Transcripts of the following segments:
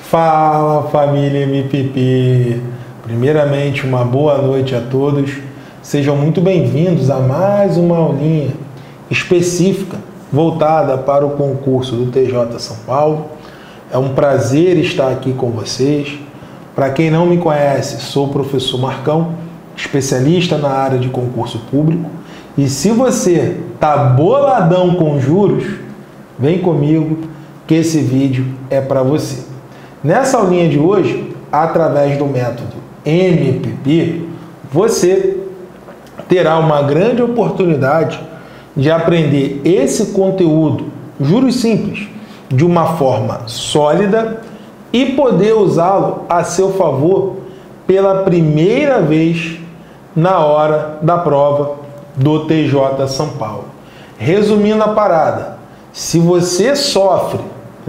Fala, família MPP! Primeiramente, uma boa noite a todos. Sejam muito bem-vindos a mais uma aulinha específica voltada para o concurso do TJ São Paulo. É um prazer estar aqui com vocês. Para quem não me conhece, sou o professor Marcão, especialista na área de concurso público. E se você está boladão com juros, vem comigo que esse vídeo é para você. Nessa aulinha de hoje, através do método MPP, você terá uma grande oportunidade de aprender esse conteúdo, juros simples, de uma forma sólida e poder usá-lo a seu favor pela primeira vez na hora da prova do TJ São Paulo. Resumindo a parada, se você sofre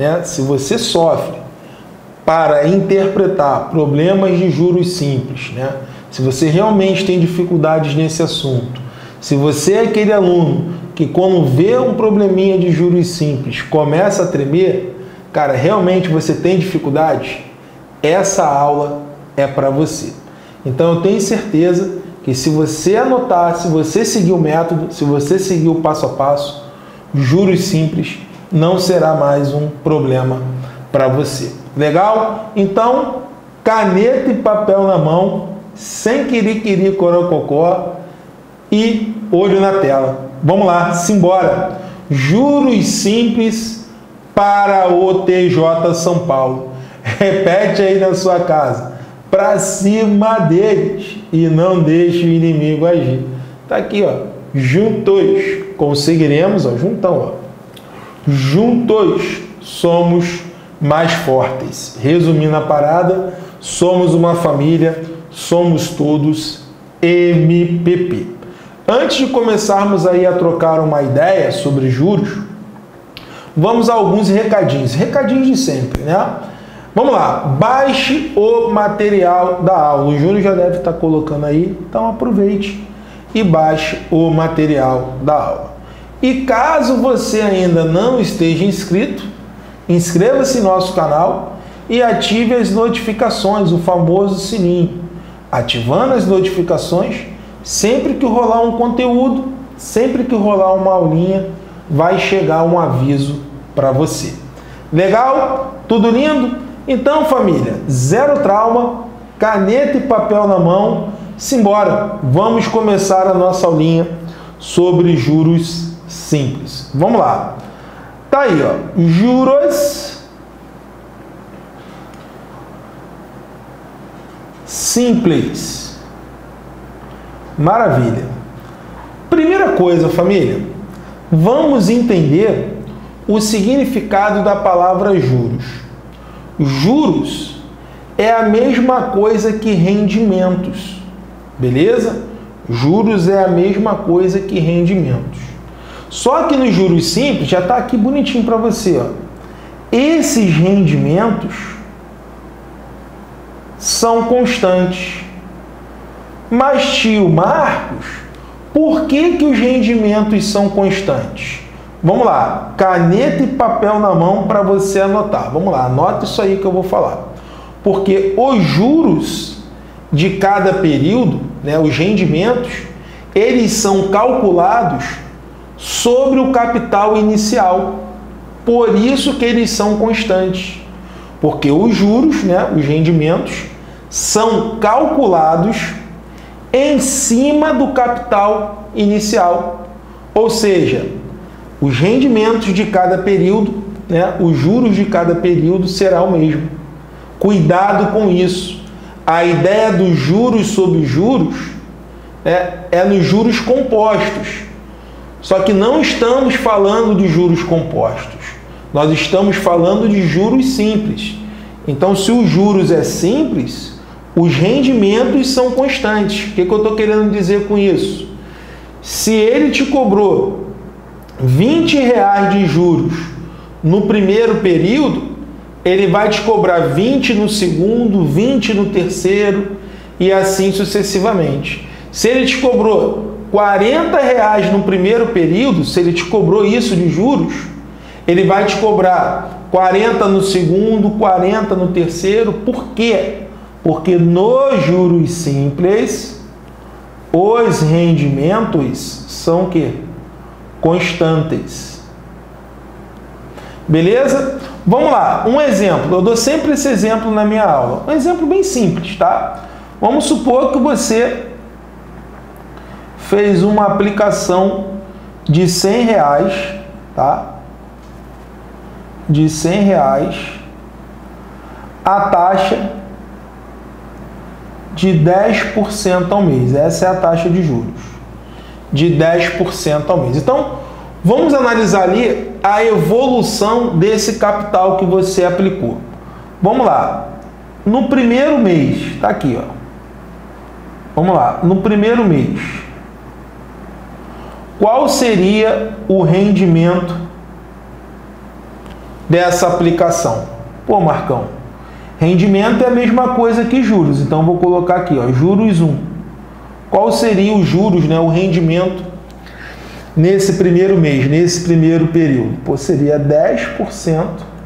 para interpretar problemas de juros simples, se você realmente tem dificuldades nesse assunto, se você é aquele aluno que quando vê um probleminha de juros simples começa a tremer, cara, realmente você tem dificuldades, essa aula é para você. Então eu tenho certeza que se você anotar, se você seguir o método, se você seguir o passo a passo, juros simples não será mais um problema para você. Legal? Então, caneta e papel na mão, sem quiriquiri corococó e olho na tela. Vamos lá, simbora! Juros simples para o TJ São Paulo. Repete aí na sua casa. Para cima deles e não deixe o inimigo agir. Tá aqui, ó. Juntos conseguiremos, ó, juntão, ó. Juntos somos mais fortes. Resumindo a parada, somos uma família, somos todos MPP. Antes de começarmos aí a trocar uma ideia sobre juros, vamos a alguns recadinhos. Recadinhos de sempre, né? Vamos lá. Baixe o material da aula. O Júnior já deve estar colocando aí, então aproveite e baixe o material da aula. E caso você ainda não esteja inscrito, inscreva-se no nosso canal e ative as notificações, o famoso sininho. Ativando as notificações, sempre que rolar um conteúdo, sempre que rolar uma aulinha, vai chegar um aviso para você. Legal? Tudo lindo? Então, família, zero trauma, caneta e papel na mão, simbora! Vamos começar a nossa aulinha sobre juros simples. Vamos lá. Tá aí, ó. Juros simples. Maravilha. Primeira coisa, família, vamos entender o significado da palavra juros. Juros é a mesma coisa que rendimentos, beleza? Juros é a mesma coisa que rendimentos. Só que nos juros simples, já está aqui bonitinho para você, ó. Esses rendimentos são constantes. Mas, tio Marcos, por que os rendimentos são constantes? Vamos lá, caneta e papel na mão para você anotar. Vamos lá, anota isso aí que eu vou falar. Porque os juros de cada período, os rendimentos, eles são calculados sobre o capital inicial. Por isso que eles são constantes. Porque os juros, os rendimentos, são calculados em cima do capital inicial. Ou seja, os rendimentos de cada período, os juros de cada período será o mesmo. Cuidado com isso. A ideia dos juros sobre juros é nos juros compostos. Só que não estamos falando de juros compostos. Nós estamos falando de juros simples. Então, se os juros é simples, os rendimentos são constantes. O que eu estou querendo dizer com isso? Se ele te cobrou R$20 de juros no primeiro período, ele vai te cobrar 20 no segundo, 20 no terceiro e assim sucessivamente. Se ele te cobrou R$40 no primeiro período, se ele te cobrou isso de juros, ele vai te cobrar 40 no segundo, 40 no terceiro. Por quê? Porque nos juros simples, os rendimentos são o quê? Constantes. Beleza? Vamos lá, um exemplo. Eu dou sempre esse exemplo na minha aula. Um exemplo bem simples, tá? Vamos supor que você fez uma aplicação de R$100, tá? De R$100, a taxa de 10% ao mês. Essa é a taxa de juros, de 10% ao mês. Então, vamos analisar ali a evolução desse capital que você aplicou. Vamos lá. No primeiro mês, tá aqui, ó. Vamos lá. No primeiro mês, qual seria o rendimento dessa aplicação? Pô, Marcão, rendimento é a mesma coisa que juros. Então, vou colocar aqui, ó, juros 1. Qual seria os juros, né, o rendimento nesse primeiro mês, nesse primeiro período? Pô, seria 10%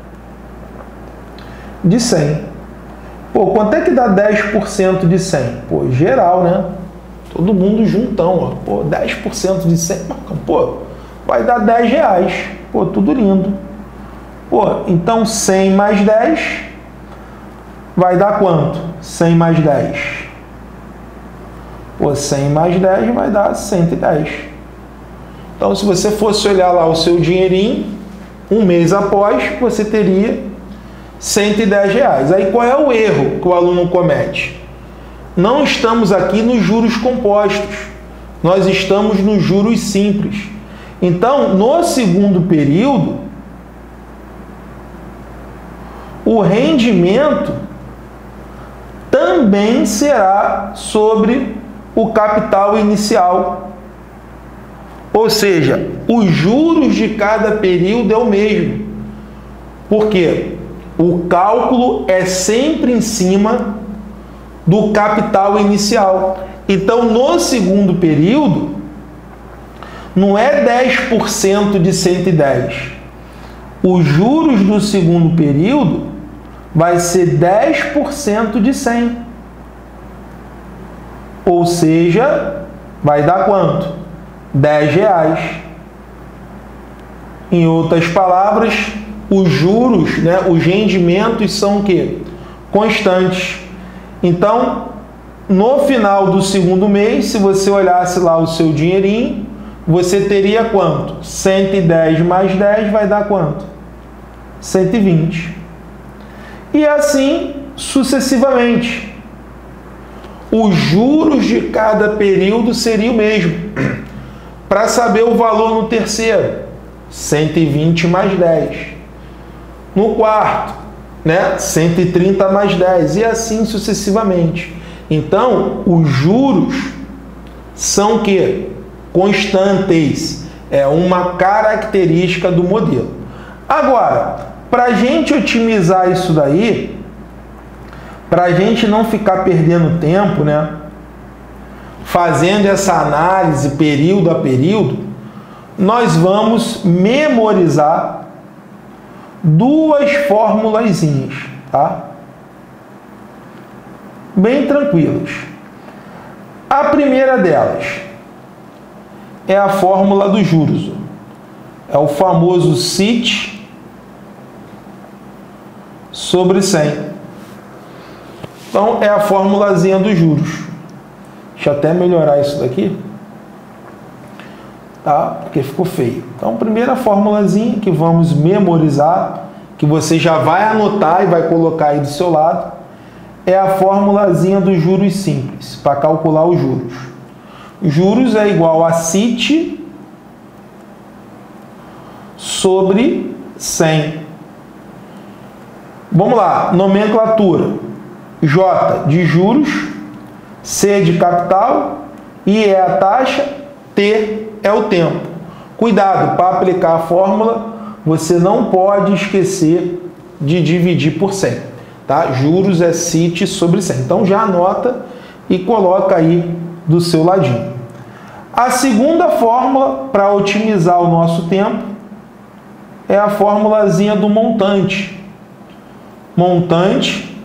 de 100. Pô, quanto é que dá 10% de 100? Pô, geral, né? Todo mundo juntão, ó. Pô, 10% de 100, pô, vai dar R$10. Pô, tudo lindo. Pô, então 100 mais 10 vai dar quanto? 100 mais 10. Pô, 100 mais 10 vai dar 110. Então, se você fosse olhar lá o seu dinheirinho, um mês após, você teria R$110. Aí, qual é o erro que o aluno comete? Não estamos aqui nos juros compostos. Nós estamos nos juros simples. Então, no segundo período, o rendimento também será sobre o capital inicial. Ou seja, os juros de cada período é o mesmo. Por quê? O cálculo é sempre em cima do capital inicial. Então, no segundo período, não é 10% de 110. Os juros do segundo período vai ser 10% de 100. Ou seja, vai dar quanto? R$10. Em outras palavras, os juros, né, os rendimentos são o quê? Constantes. Então, no final do segundo mês, se você olhasse lá o seu dinheirinho, você teria quanto? 110 mais 10 vai dar quanto? 120. E assim sucessivamente. Os juros de cada período seriam o mesmo. Para saber o valor no terceiro, 120 mais 10. No quarto, né, 130 mais 10. E assim sucessivamente. Então, os juros são o quê? Constantes. É uma característica do modelo. Agora, para a gente otimizar isso daí, para a gente não ficar perdendo tempo, né, fazendo essa análise período a período, nós vamos memorizar duas formulazinhas, tá? Bem tranquilas. A primeira delas é a fórmula dos juros. É o famoso CIT sobre 100. Então, é a formulazinha dos juros. Deixa eu até melhorar isso daqui, tá? Porque ficou feio. Então, primeira formulazinha que vamos memorizar, que você já vai anotar e vai colocar aí do seu lado, é a formulazinha dos juros simples, para calcular os juros. Juros é igual a CIT sobre 100. Vamos lá, nomenclatura. J de juros, C de capital, I é a taxa, T é o tempo. Cuidado, para aplicar a fórmula, você não pode esquecer de dividir por 100. Tá? Juros é CIT sobre 100. Então já anota e coloca aí do seu ladinho. A segunda fórmula para otimizar o nosso tempo é a formulazinha do montante. Montante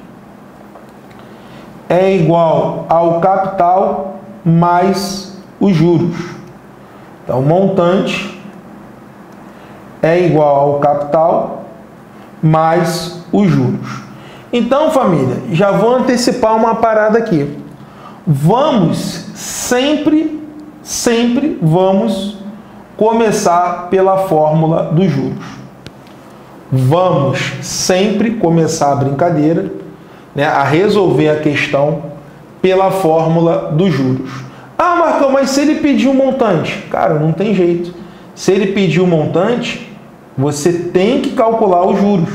é igual ao capital mais os juros. Então, montante é igual ao capital mais os juros. Então, família, já vou antecipar uma parada aqui. Vamos sempre vamos começar pela fórmula dos juros. Vamos sempre começar a brincadeira, né, a resolver a questão pela fórmula dos juros. Ah, Marcão, mas se ele pedir um montante? Cara, não tem jeito. Se ele pedir um montante, você tem que calcular os juros.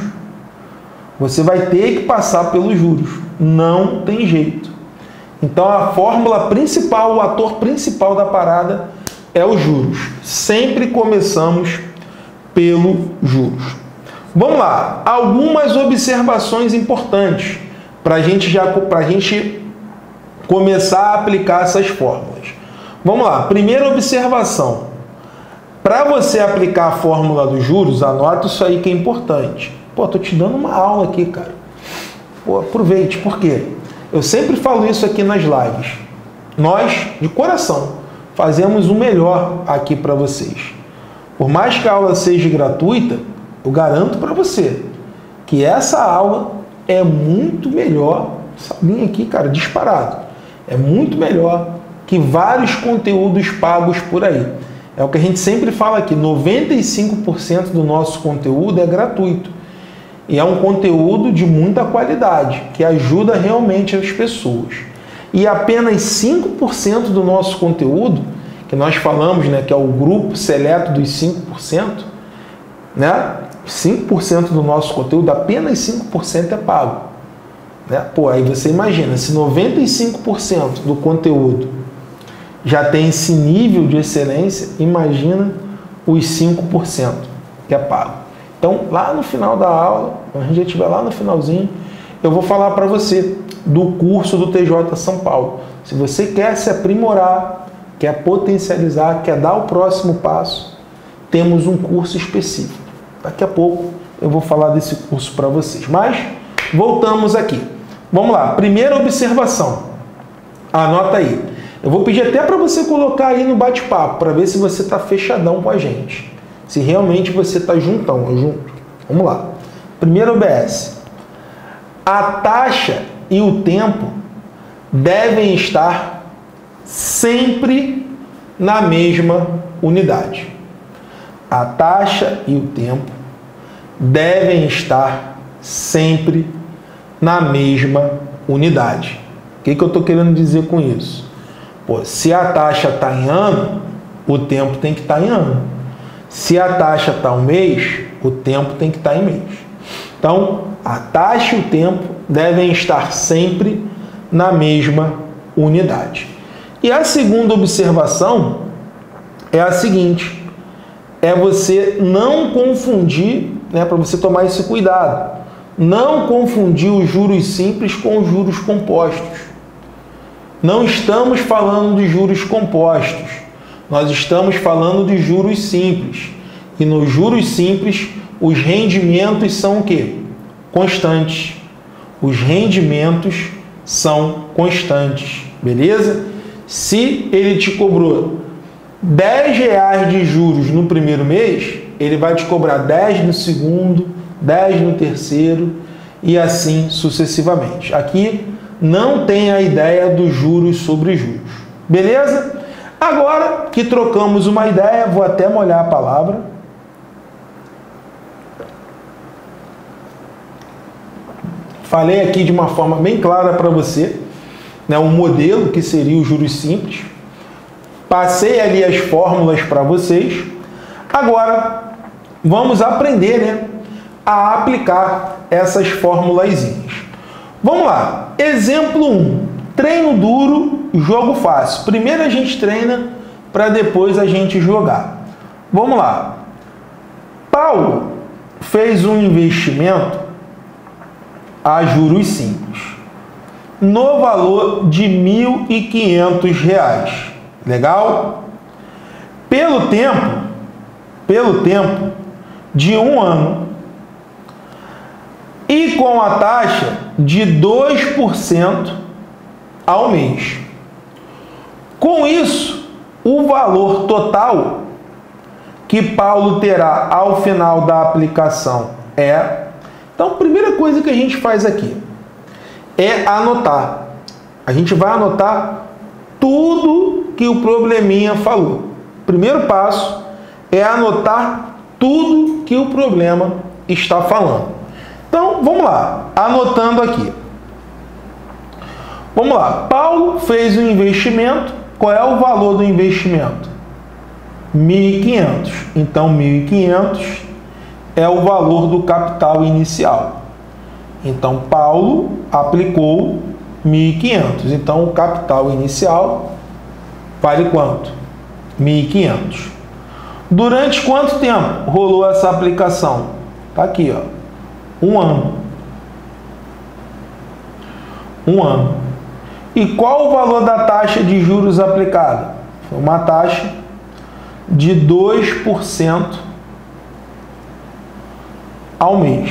Você vai ter que passar pelos juros. Não tem jeito. Então, a fórmula principal, o ator principal da parada é os juros. Sempre começamos pelo juros. Vamos lá. Algumas observações importantes para a gente começar a aplicar essas fórmulas. Vamos lá. Primeira observação. Para você aplicar a fórmula dos juros, anota isso aí que é importante. Pô, tô te dando uma aula aqui, cara. Pô, aproveite. Por quê? Eu sempre falo isso aqui nas lives. Nós, de coração, fazemos o melhor aqui para vocês. Por mais que a aula seja gratuita, eu garanto para você que essa aula é muito melhor, essa linha aqui, cara, disparado, é muito melhor que vários conteúdos pagos por aí. É o que a gente sempre fala aqui, 95% do nosso conteúdo é gratuito. E é um conteúdo de muita qualidade, que ajuda realmente as pessoas. E apenas 5% do nosso conteúdo, que nós falamos, né, que é o grupo seleto dos 5%, né? 5% do nosso conteúdo, apenas 5% é pago. Né? Pô, aí você imagina, se 95% do conteúdo já tem esse nível de excelência, imagina os 5% que é pago. Então, lá no final da aula, quando a gente estiver lá no finalzinho, eu vou falar para você do curso do TJ São Paulo. Se você quer se aprimorar, quer potencializar, quer dar o próximo passo, temos um curso específico. Daqui a pouco eu vou falar desse curso para vocês. Mas, voltamos aqui. Vamos lá. Primeira observação. Anota aí. Eu vou pedir até para você colocar aí no bate-papo, para ver se você está fechadão com a gente. Se realmente você está junto. Vamos lá. Primeiro OBS. A taxa e o tempo devem estar sempre na mesma unidade. A taxa e o tempo devem estar sempre na mesma unidade. O que eu estou querendo dizer com isso? Pô, se a taxa está em ano, o tempo tem que estar em ano. Se a taxa está em mês, o tempo tem que estar em mês. Então, a taxa e o tempo devem estar sempre na mesma unidade. E a segunda observação é a seguinte: é você não confundir, né, para você tomar esse cuidado, não confundir os juros simples com os juros compostos. Não estamos falando de juros compostos, nós estamos falando de juros simples. E nos juros simples, os rendimentos são o quê? Constantes. Os rendimentos são constantes, beleza? Se ele te cobrou R$10 de juros no primeiro mês, ele vai te cobrar 10 no segundo, 10 no terceiro e assim sucessivamente. Aqui não tem a ideia dos juros sobre juros. Beleza? Agora que trocamos uma ideia, vou até molhar a palavra. Falei aqui de uma forma bem clara para você, né, um modelo que seria os juros simples. Passei ali as fórmulas para vocês. Agora, vamos aprender, né, a aplicar essas formulazinhas. Vamos lá. Exemplo 1. Treino duro, jogo fácil. Primeiro a gente treina para depois a gente jogar. Vamos lá. Paulo fez um investimento a juros simples no valor de R$1.500. Legal? Pelo tempo de 1 ano e com a taxa de 2% ao mês. Com isso, o valor total que Paulo terá ao final da aplicação é... Então, a primeira coisa que a gente faz aqui é anotar. A gente vai anotar tudo que o probleminha falou. Primeiro passo é anotar tudo que o problema está falando. Então, vamos lá, anotando aqui. Vamos lá, Paulo fez um investimento. Qual é o valor do investimento? 1.500. Então, 1.500 é o valor do capital inicial. Então, Paulo aplicou 1.500. Então, o capital inicial vale quanto? 1.500. Durante quanto tempo rolou essa aplicação? Está aqui, ó. 1 ano. 1 ano. E qual o valor da taxa de juros aplicada? Foi uma taxa de 2% ao mês.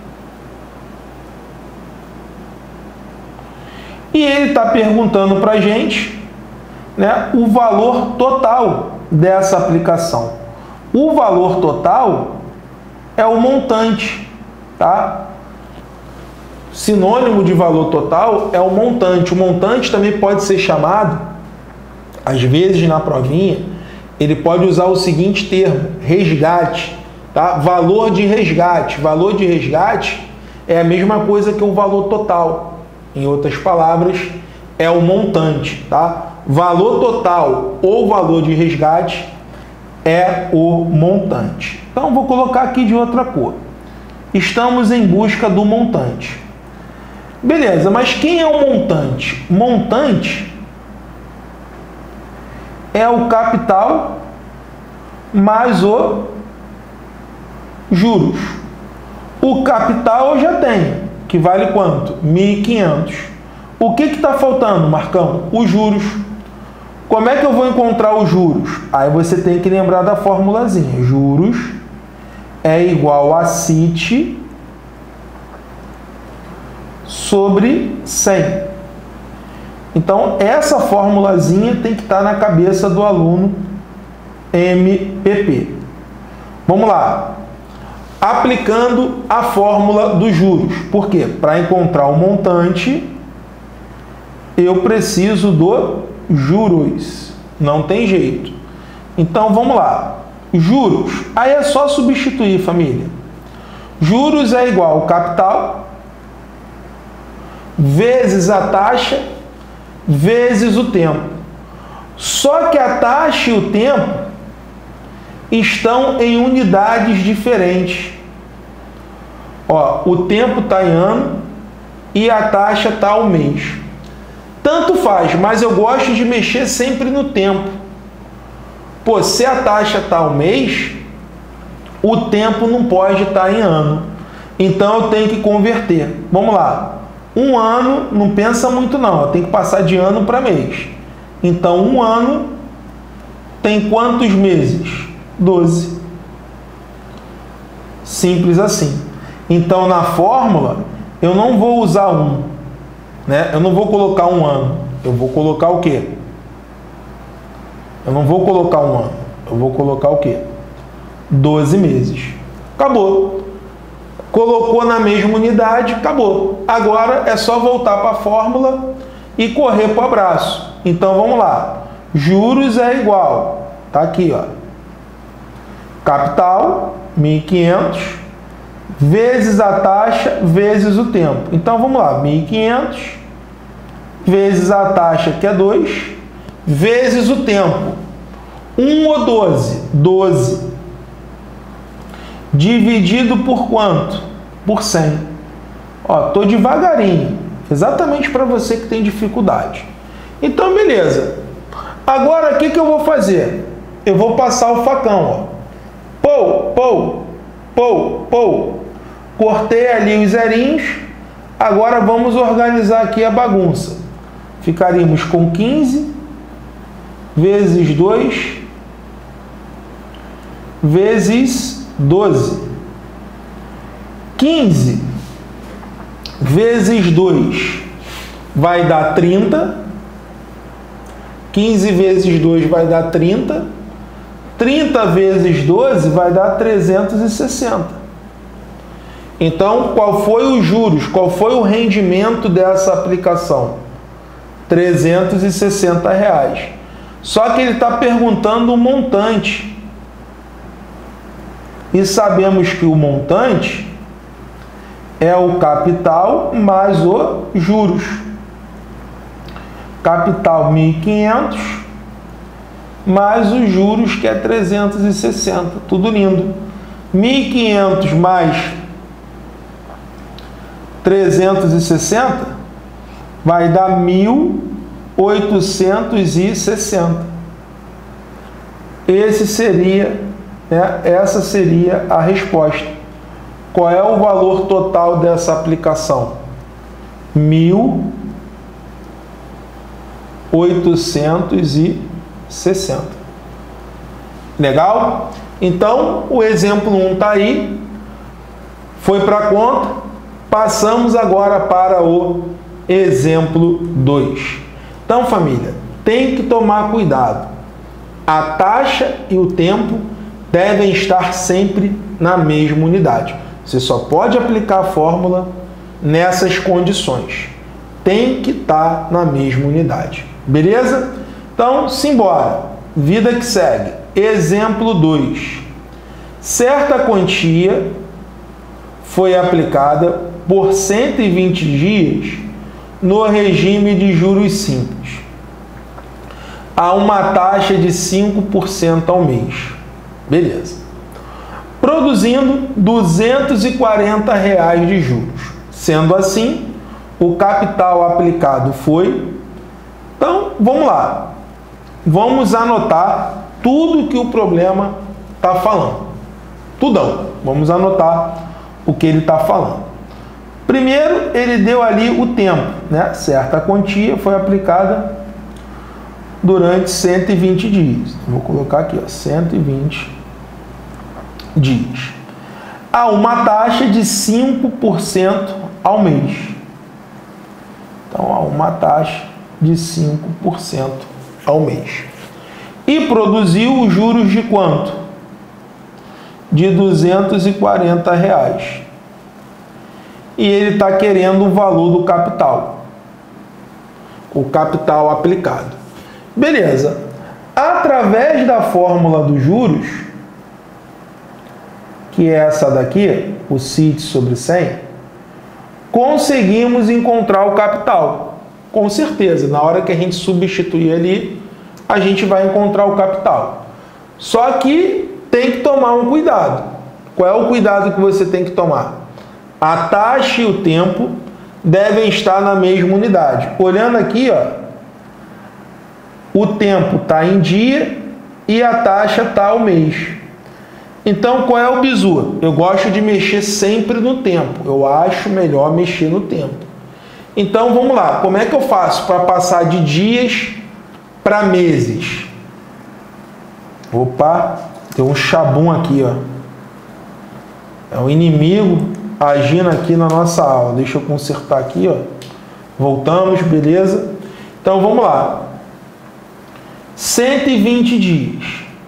E ele está perguntando para a gente, né, o valor total dessa aplicação. O valor total é o montante, tá? Sinônimo de valor total é o montante. O montante também pode ser chamado, às vezes na provinha, ele pode usar o seguinte termo, resgate, tá? Valor de resgate. Valor de resgate é a mesma coisa que o valor total. Em outras palavras, é o montante, tá? Valor total ou valor de resgate é o montante. Então, vou colocar aqui de outra cor. Estamos em busca do montante. Beleza, mas quem é o montante? Montante é o capital mais o juros. O capital eu já tenho, que vale quanto? 1.500. O que está faltando, Marcão? Os juros. Como é que eu vou encontrar os juros? Aí você tem que lembrar da formulazinha. Juros é igual a CIT sobre 100. Então, essa formulazinha tem que estar na cabeça do aluno MPP. Vamos lá. Aplicando a fórmula dos juros. Por quê? Para encontrar o montante, eu preciso do juros. Não tem jeito. Então, vamos lá. Juros. Aí é só substituir, família. Juros é igual ao capital vezes a taxa vezes o tempo. Só que a taxa e o tempo estão em unidades diferentes. Ó, o tempo está em ano e a taxa está ao mês. Tanto faz, mas eu gosto de mexer sempre no tempo. Pô, se a taxa está ao mês, o tempo não pode estar em ano. Então eu tenho que converter. Vamos lá. 1 ano, não pensa muito não, eu tenho que passar de ano para mês. Então, 1 ano tem quantos meses? 12. Simples assim. Então, na fórmula, eu não vou usar 1, né? Eu não vou colocar 1 ano. Eu vou colocar o quê? Eu não vou colocar 1 ano. Eu vou colocar o quê? 12 meses. Acabou. Colocou na mesma unidade, acabou. Agora é só voltar para a fórmula e correr para o abraço. Então, vamos lá. Juros é igual. Tá aqui, ó. Capital, 1.500, vezes a taxa, vezes o tempo. Então, vamos lá. 1.500, vezes a taxa, que é 2, vezes o tempo. 1 ou 12? 12. Dividido por quanto? Por 100. Ó, tô devagarinho. Exatamente para você que tem dificuldade. Então, beleza. Agora, o que eu vou fazer? Eu vou passar o facão, ó. Pou. Cortei ali os zerinhos. Agora, vamos organizar aqui a bagunça. Ficaríamos com 15 vezes 2 vezes 12. 15 vezes 2 vai dar 30. 15 vezes 2 vai dar 30. 30 vezes 12 vai dar 360. Então, qual foi os juros? Qual foi o rendimento dessa aplicação? R$360. Só que ele está perguntando o montante. E sabemos que o montante é o capital mais os juros. Capital 1.500 mais os juros, que é 360. Tudo lindo. 1.500 mais 360 vai dar 1.860. Essa seria a resposta. Qual é o valor total dessa aplicação? 1.860. Legal? Então, o exemplo 1 está aí. Foi para a conta. Passamos agora para o exemplo 2. Então, família, tem que tomar cuidado. A taxa e o tempo devem estar sempre na mesma unidade. Você só pode aplicar a fórmula nessas condições. Tem que estar na mesma unidade. Beleza? Então, simbora. Vida que segue. Exemplo 2. Certa quantia foi aplicada por 120 dias no regime de juros simples, a uma taxa de 5% ao mês. Beleza. Produzindo R$240 de juros. Sendo assim, o capital aplicado foi... Então, vamos lá. Vamos anotar tudo que o problema está falando. Tudão. Vamos anotar o que ele está falando. Primeiro, ele deu ali o tempo, né? Certa quantia foi aplicada durante 120 dias. Vou colocar aqui, ó, 120 dias. A uma taxa de 5% ao mês. Então, a uma taxa de 5% ao mês. E produziu os juros de quanto? De R$240. E ele está querendo o valor do capital. O capital aplicado. Beleza. Através da fórmula dos juros, que é essa daqui, o CIT sobre 100, conseguimos encontrar o capital. Com certeza, na hora que a gente substituir ali, a gente vai encontrar o capital. Só que tem que tomar um cuidado. Qual é o cuidado que você tem que tomar? A taxa e o tempo devem estar na mesma unidade. Olhando aqui, ó, o tempo está em dia e a taxa está ao mês. Então, qual é o bizu? Eu gosto de mexer sempre no tempo. Eu acho melhor mexer no tempo. Então, vamos lá. Como é que eu faço para passar de dias para meses? Opa, tem um chabum aqui, ó. É um inimigo agindo aqui na nossa aula. Deixa eu consertar aqui, ó. Voltamos, beleza? Então, vamos lá. 120 dias.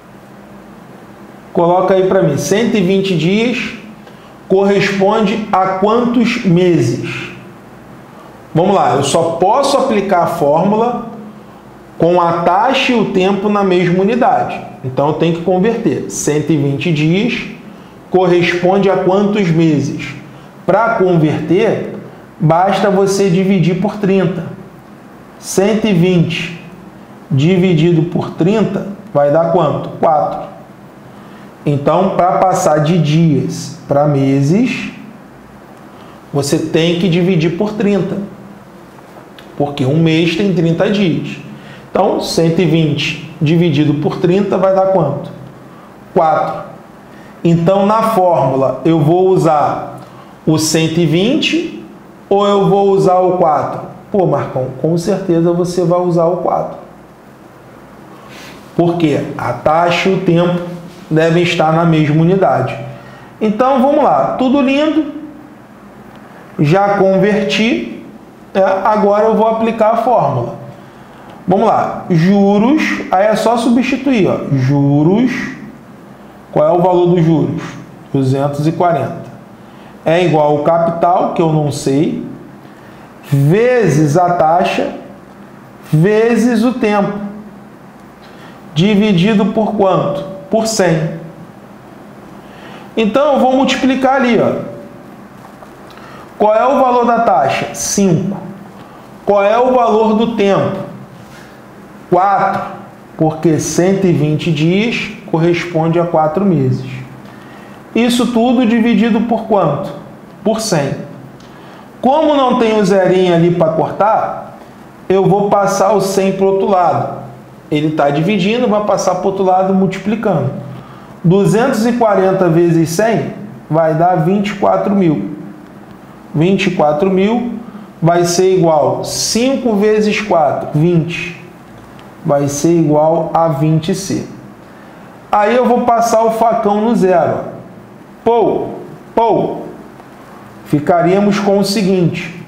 Coloca aí para mim. 120 dias corresponde a quantos meses? Vamos lá. Eu só posso aplicar a fórmula com a taxa e o tempo na mesma unidade. Então, eu tenho que converter. 120 dias corresponde a quantos meses? Para converter, basta você dividir por 30. 120 dividido por 30 vai dar quanto? 4. Então, para passar de dias para meses, você tem que dividir por 30. Porque um mês tem 30 dias. Então, 120 dividido por 30 vai dar quanto? 4. Então, na fórmula, eu vou usar o 120 ou eu vou usar o 4? Pô, Marcão, com certeza você vai usar o 4. Porque a taxa e o tempo devem estar na mesma unidade. Então, vamos lá. Tudo lindo. Já converti, agora eu vou aplicar a fórmula. Vamos lá, juros, aí é só substituir, ó, juros, qual é o valor dos juros? 240. É igual ao capital, que eu não sei, vezes a taxa, vezes o tempo, dividido por quanto? Por 100. Então, eu vou multiplicar ali, ó. Qual é o valor da taxa? 5. Qual é o valor do tempo? 4, porque 120 dias corresponde a 4 meses. Isso tudo dividido por quanto? Por 100. Como não tem o zerinho ali para cortar, eu vou passar o 100 para o outro lado. Ele está dividindo, vai passar para o outro lado multiplicando. 240 vezes 100 vai dar 24 mil. 24 mil vai ser igual a 5 vezes 4, 20. Vai ser igual a 20C. Aí eu vou passar o facão no zero. Ficaríamos com o seguinte.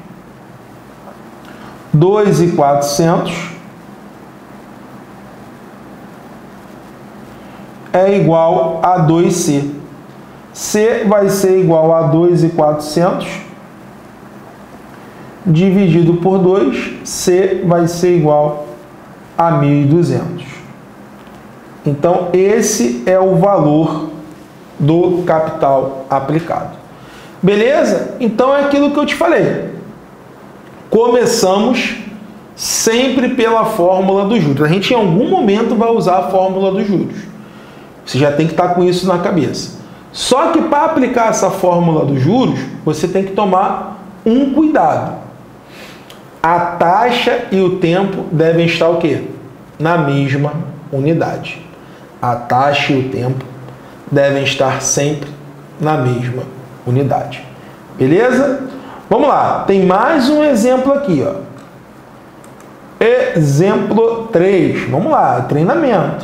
2.400 é igual a 2C. C vai ser igual a 2.400 dividido por 2. C vai ser igual a 1.200. Então, esse é o valor do capital aplicado. Beleza? Então, é aquilo que eu te falei. Começamos sempre pela fórmula dos juros. A gente, em algum momento, vai usar a fórmula dos juros. Você já tem que estar com isso na cabeça. Só que, para aplicar essa fórmula dos juros, você tem que tomar um cuidado. A taxa e o tempo devem estar o quê? Na mesma unidade. A taxa e o tempo devem estar sempre na mesma unidade. Beleza? Vamos lá. Tem mais um exemplo aqui, ó. Exemplo 3. Vamos lá, treinamento.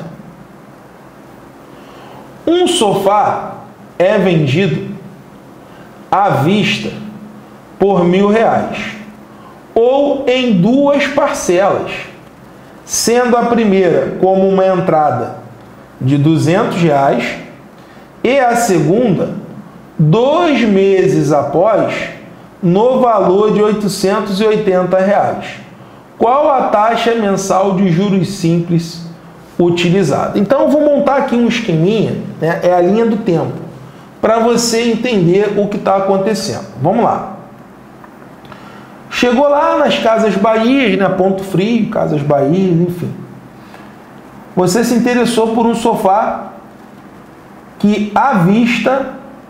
Um sofá é vendido à vista por R$1.000 ou em 2 parcelas, sendo a primeira como uma entrada de R$200 e a segunda 2 meses após no valor de R$880. Qual a taxa mensal de juros simples utilizada? Então eu vou montar aqui um esqueminha, né? É a linha do tempo, para você entender o que está acontecendo. Vamos lá. Chegou lá nas Casas Bahia, né? Ponto Frio, Casas Bahia, enfim. Você se interessou por um sofá que à vista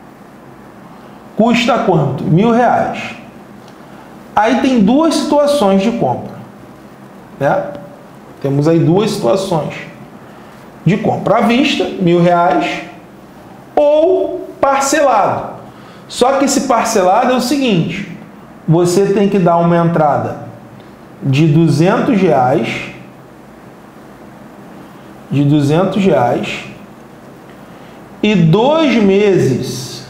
custa quanto? R$1.000. Aí tem duas situações de compra, né? Temos aí duas situações de compra: à vista, R$1.000, ou parcelado. Só que esse parcelado é o seguinte: você tem que dar uma entrada de R$200, e 2 meses,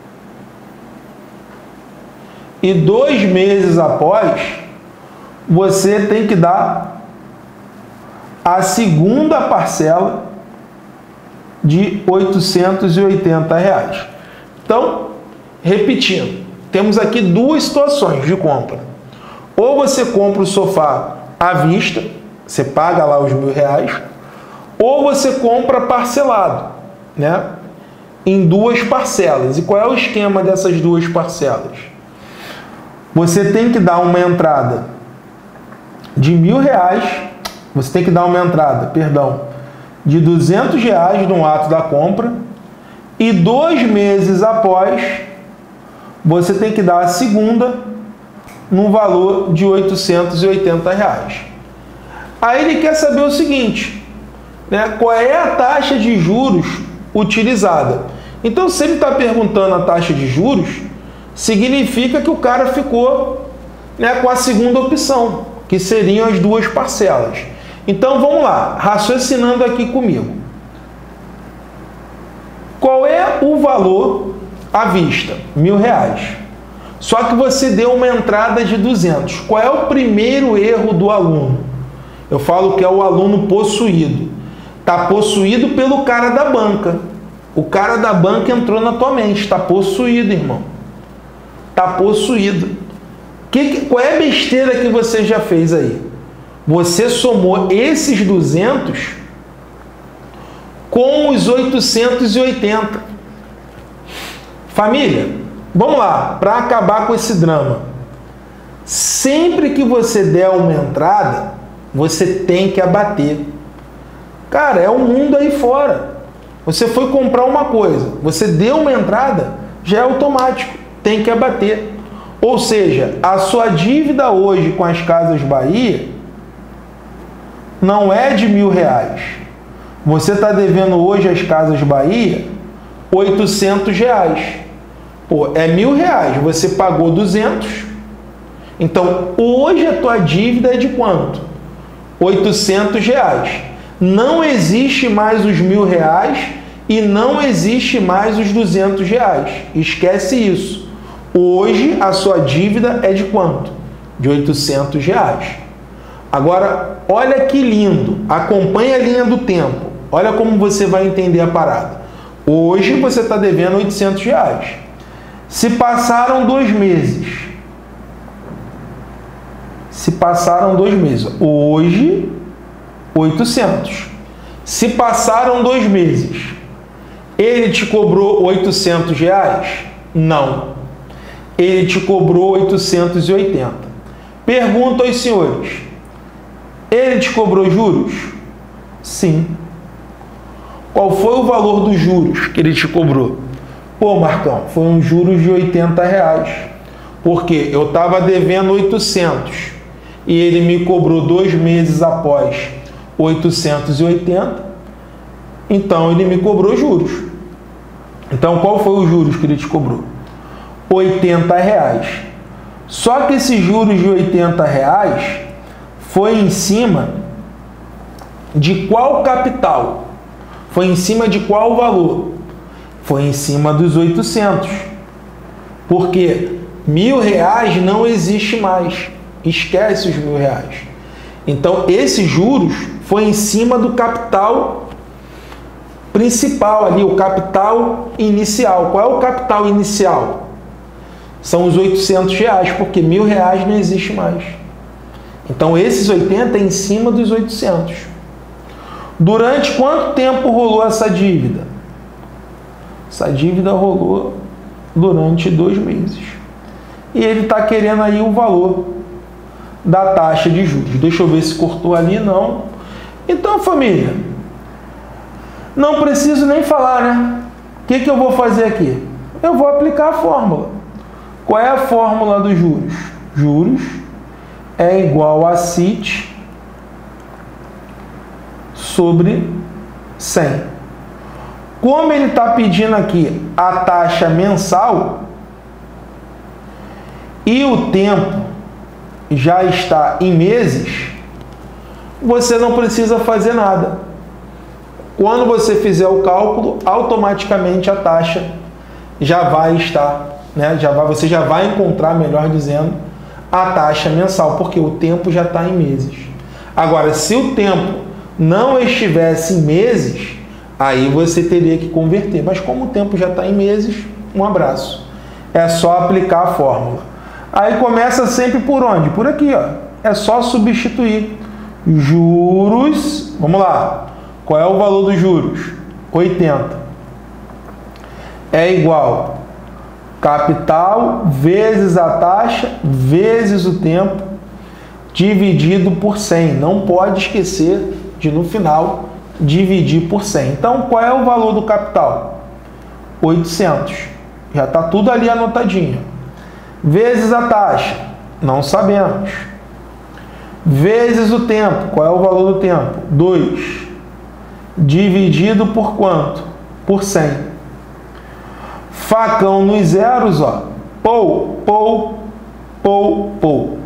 após, você tem que dar a segunda parcela de R$880. Então, repetindo, temos aqui duas situações de compra. Ou você compra o sofá à vista, você paga lá os R$1.000, ou você compra parcelado, né? Em 2 parcelas. E qual é o esquema dessas 2 parcelas? Você tem que dar uma entrada de R$1.000, você tem que dar uma entrada, de R$200 no ato da compra, e 2 meses após, você tem que dar a segunda no valor de R$880. Aí ele quer saber o seguinte, né? Qual é a taxa de juros utilizada? Então, se ele está perguntando a taxa de juros, significa que o cara ficou, né, com a segunda opção, que seriam as 2 parcelas. Então, vamos lá, raciocinando aqui comigo. Qual é o valor à vista? R$1.000. Só que você deu uma entrada de 200. Qual é o primeiro erro do aluno? Eu falo que é o aluno possuído. Está possuído pelo cara da banca. O cara da banca entrou na tua mente. Está possuído, irmão. Está possuído. Qual é a besteira que você já fez aí? Você somou esses 200 com os 880. Família, vamos lá, para acabar com esse drama. Sempre que você der uma entrada, você tem que abater. Cara, é o mundo aí fora. Você foi comprar uma coisa, você deu uma entrada, já é automático, tem que abater. Ou seja, a sua dívida hoje com as Casas Bahia não é de R$1.000. Você está devendo hoje às Casas Bahia R$800. Pô, é R$1.000, você pagou 200. Então, hoje a tua dívida é de quanto? R$800. Não existe mais os R$1.000 e não existe mais os R$200. Esquece isso. Hoje a sua dívida é de quanto? De R$800. Agora, olha que lindo. Acompanhe a linha do tempo. Olha como você vai entender a parada. Hoje você está devendo R$800. Se passaram 2 meses. Se passaram 2 meses. Hoje, 800. Se passaram 2 meses. Ele te cobrou R$800? Não. Ele te cobrou 880. Pergunto aos senhores. Ele te cobrou juros? Sim. Qual foi o valor dos juros que ele te cobrou? Pô, Marcão, foi um juros de R$80. Porque eu estava devendo 800 e ele me cobrou 2 meses após 880. Então ele me cobrou juros. Então qual foi o juros que ele te cobrou? R$80. Só que esses juros de R$80 foi em cima de qual capital? Foi em cima de qual valor? Foi em cima dos 800. Porque R$1.000 não existe mais. Esquece os R$1.000. Então, esses juros foi em cima do capital principal ali, o capital inicial. Qual é o capital inicial? São os R$800, porque R$1.000 não existe mais. Então, esses 80 é em cima dos 800. Durante quanto tempo rolou essa dívida? Essa dívida rolou durante 2 meses. E ele está querendo aí o valor da taxa de juros. Deixa eu ver se cortou ali, não. Então, família, não preciso nem falar, né? O que eu vou fazer aqui? Eu vou aplicar a fórmula. Qual é a fórmula dos juros? Juros é igual a CIT sobre 100. Como ele está pedindo aqui a taxa mensal e o tempo já está em meses, você não precisa fazer nada. Quando você fizer o cálculo, automaticamente a taxa já vai estar, né? Você já vai encontrar, melhor dizendo, a taxa mensal, porque o tempo já está em meses. Agora, se o tempo não estivesse em meses, aí você teria que converter. Mas como o tempo já está em meses, um abraço. É só aplicar a fórmula. Aí começa sempre por onde? Por aqui, ó. É só substituir. Juros, vamos lá. Qual é o valor dos juros? 80. É igual capital vezes a taxa vezes o tempo dividido por 100. Não pode esquecer de, no final, dividir por 100. Então, qual é o valor do capital? 800. Já está tudo ali anotadinho. Vezes a taxa? Não sabemos. Vezes o tempo. Qual é o valor do tempo? 2. Dividido por quanto? Por 100. Facão nos zeros, ó. Pou, pou, pou, pou.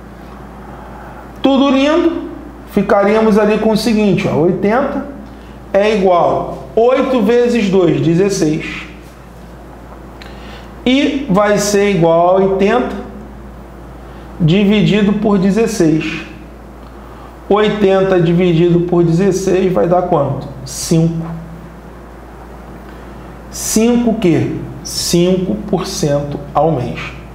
Tudo lindo. Ficaríamos ali com o seguinte, ó, 80 é igual 8 vezes 2, 16. e vai ser igual a 80 dividido por 16. 80 dividido por 16 vai dar quanto? 5. 5 o quê? 5% ao mês.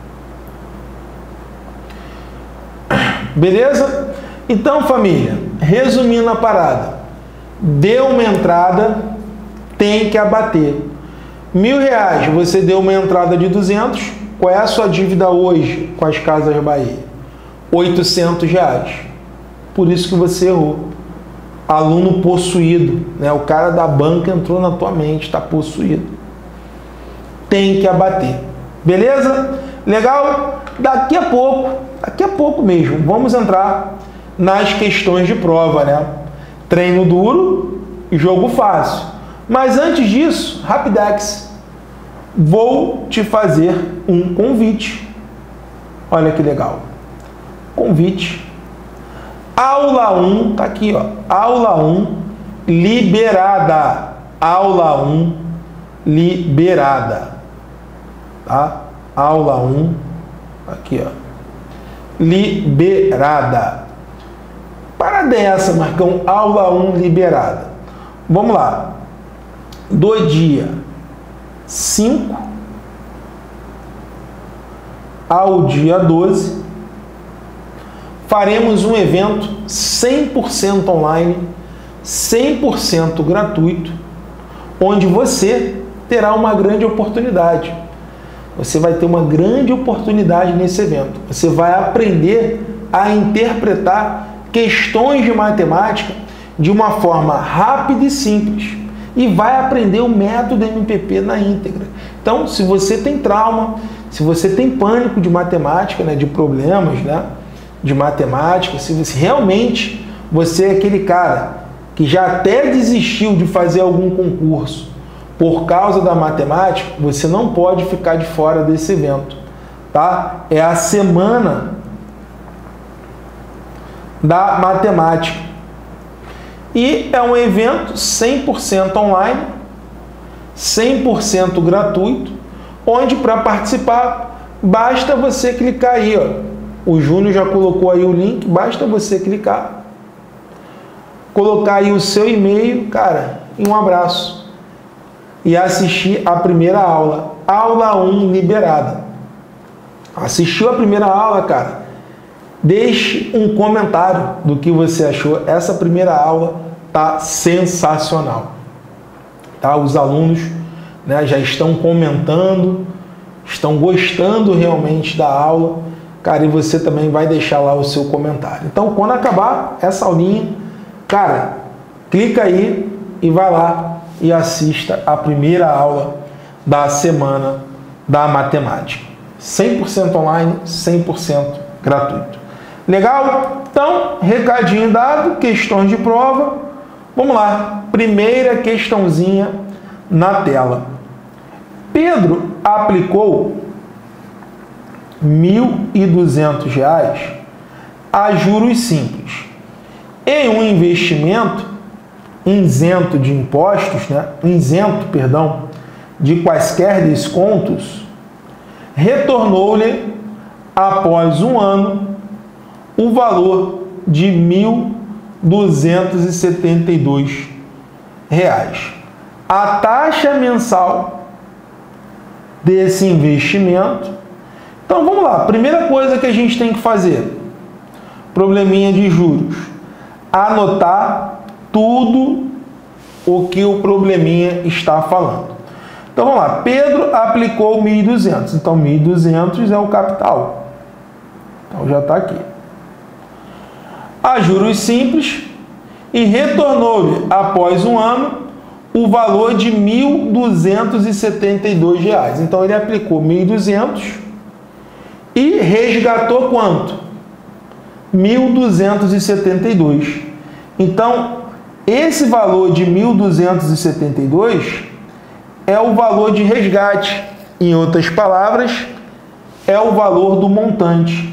Beleza? Então, família, resumindo a parada, deu uma entrada, tem que abater. R$1.000, você deu uma entrada de 200, qual é a sua dívida hoje com as Casas Bahia? R$800. Por isso que você errou. Aluno possuído, né? O cara da banca entrou na tua mente, está possuído. Tem que abater. Beleza? Legal? Daqui a pouco mesmo, vamos entrar nas questões de prova, né? Treino duro e jogo fácil. Mas antes disso, Rapidex, vou te fazer um convite. Olha que legal. Convite. Aula 1, tá aqui, ó. Aula 1 liberada. Aula 1 liberada. Tá? Aula 1, aqui, ó. Liberada. Parada é essa, Marcão? Aula 1 liberada. Vamos lá. Do dia 5 ao dia 12, faremos um evento 100% online, 100% gratuito, onde você terá uma grande oportunidade. Você vai ter uma grande oportunidade nesse evento. Você vai aprender a interpretar questões de matemática de uma forma rápida e simples. E vai aprender o método MPP na íntegra. Então, se você tem trauma, se você tem pânico de matemática, né, de problemas, né, de matemática, se você, realmente você é aquele cara que já até desistiu de fazer algum concurso por causa da matemática, você não pode ficar de fora desse evento, tá? É a semana da matemática. E é um evento 100% online, 100% gratuito, onde para participar basta você clicar aí, ó. O Júnior já colocou aí o link, basta você clicar, colocar aí o seu e-mail, cara, e um abraço. E assistir a primeira aula, aula 1 liberada. Assistiu a primeira aula, cara? Deixe um comentário do que você achou. Essa primeira aula tá sensacional. Tá? Os alunos, né, já estão comentando, estão gostando realmente da aula. Cara, e você também vai deixar lá o seu comentário. Então, quando acabar essa aulinha, cara, clica aí e vai lá e assista a primeira aula da semana da matemática. 100% online, 100% gratuito. Legal? Então, recadinho dado, questões de prova. Vamos lá. Primeira questãozinha na tela. Pedro aplicou R$1.200 a juros simples em um investimento isento de impostos, né? De quaisquer descontos, retornou-lhe após um ano o valor de R$1.272. A taxa mensal desse investimento. Então vamos lá, primeira coisa que a gente tem que fazer, probleminha de juros, anotar tudo o que o probleminha está falando. Então vamos lá, Pedro aplicou 1.200, então 1.200 é o capital, então já está aqui. A juros simples e retornou-lhe após um ano o valor de R$1.272. Então ele aplicou 1.200 e resgatou quanto? 1.272. Então, esse valor de 1.272 é o valor de resgate. Em outras palavras, é o valor do montante.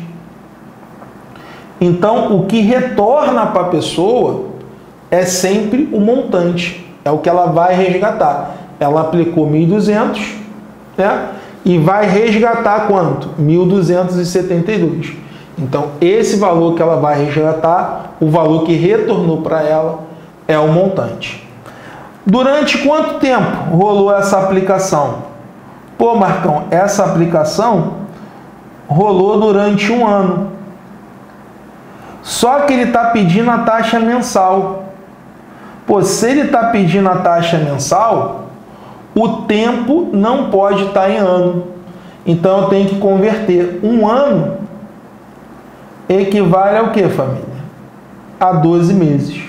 Então, o que retorna para a pessoa é sempre o montante. É o que ela vai resgatar. Ela aplicou 1.200, né? e vai resgatar quanto? 1.272. Então, esse valor que ela vai resgatar, o valor que retornou para ela, é o montante. Durante quanto tempo rolou essa aplicação? Pô, Marcão, essa aplicação rolou durante 1 ano. Só que ele está pedindo a taxa mensal. Pô, se ele está pedindo a taxa mensal, o tempo não pode estar em ano. Então, eu tenho que converter 1 ano equivale ao que, família? A 12 meses.